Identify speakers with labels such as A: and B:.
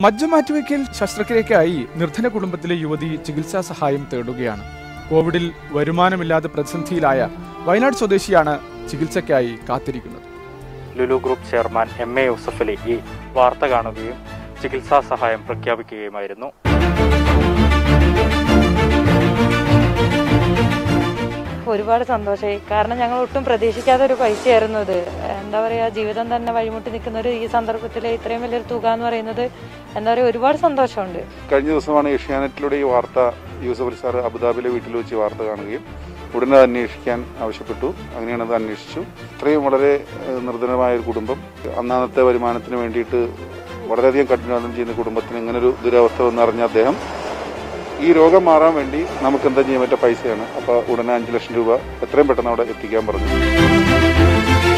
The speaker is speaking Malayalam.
A: മജ്ജ മാറ്റിവെക്കൽ ശസ്ത്രക്രിയയ്ക്കായി നിർധന കുടുംബത്തിലെ യുവതി ചികിത്സാ സഹായം തേടുകയാണ്. കോവിഡിൽ വരുമാനമില്ലാതെ പ്രതിസന്ധിയിലായ വയനാട് സ്വദേശിയാണ് ചികിത്സയ്ക്കായി കാത്തിരിക്കുന്നത്.
B: Lulu group chairman MA Yusuff Ali ഈ വാർത്ത കാണുകയും ചികിത്സാ സഹായം പ്രഖ്യാപിക്കുകയുമായിരുന്നു.
C: ഒരുപാട് സന്തോഷമായി. കാരണം ഞങ്ങൾ ഒട്ടും പ്രതീക്ഷിക്കാത്ത ഒരു പൈസയായിരുന്നു ഇത്. എന്താ പറയുക, ജീവിതം തന്നെ വഴിമുട്ടി നിൽക്കുന്ന ഈ സന്ദർഭത്തിൽ ഇത്രയും വലിയൊരു തുക എന്ന് പറയുന്നത് എന്താ പറയുക, ഒരുപാട് സന്തോഷമുണ്ട്.
D: കഴിഞ്ഞ ദിവസമാണ് ഏഷ്യാനെറ്റിലൂടെ ഈ വാർത്ത യൂസഫ് അലി സാർ അബുദാബിയിലെ വീട്ടിൽ വെച്ച് വാർത്ത കാണുകയും ഉടനെ അന്വേഷിക്കാൻ ആവശ്യപ്പെട്ടു. അങ്ങനെയാണ് അത് അന്വേഷിച്ചു. ഇത്രയും വളരെ നിർധനമായ ഒരു കുടുംബം, അന്നത്തെ വരുമാനത്തിന് വേണ്ടിയിട്ട് വളരെയധികം കഠിനാധ്വാനം ചെയ്യുന്ന കുടുംബത്തിന് ഇങ്ങനൊരു ദുരവസ്ഥ വന്നറിഞ്ഞ അദ്ദേഹം ഈ രോഗം മാറാൻ വേണ്ടി നമുക്ക് എന്താ ചെയ്യാൻ പറ്റിയ പൈസയാണ്. അപ്പോൾ ഉടനെ 5 ലക്ഷം രൂപ എത്രയും പെട്ടെന്ന് അവിടെ എത്തിക്കാൻ പറഞ്ഞു.